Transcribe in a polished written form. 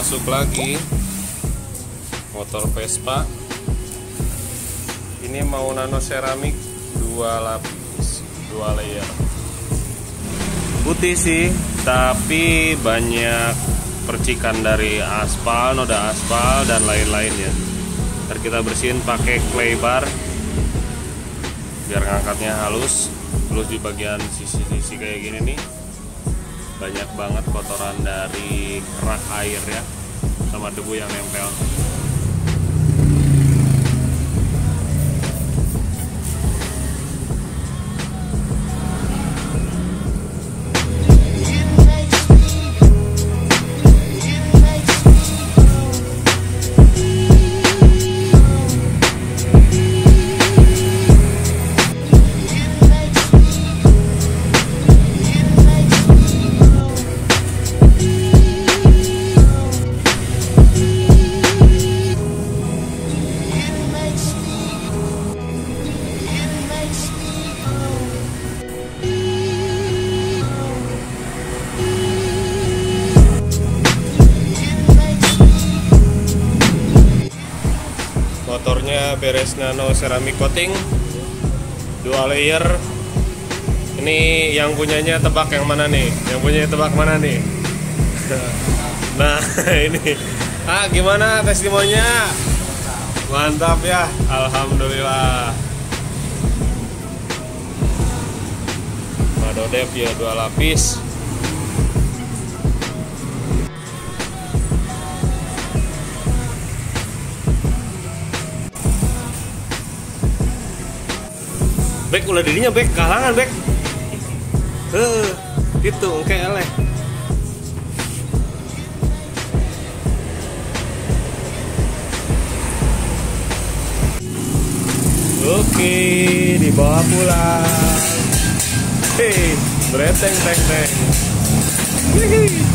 masuk lagi motor Vespa. Ini mau nano seramik 2 lapis, 2 layer. Putih sih, tapi banyak percikan dari aspal, noda aspal dan lain-lainnya. Ntar kita bersihin pakai clay bar biar ngangkatnya halus. Terus di bagian sisi-sisi kayak gini nih banyak banget kotoran dari kerak air ya, sama debu yang nempel. Motornya beres nano ceramic coating 2 layer. Ini yang punyanya tebak yang mana nih? Yang punyanya tebak mana nih? Nah ini. Gimana testimoninya? Mantap ya, alhamdulillah. Madodep ya 2 lapis. Bek ulah dirinya bek kalangan bek. Gitu engke eleh. Oke, dibawa pulang. Hei, bereteng teng teng.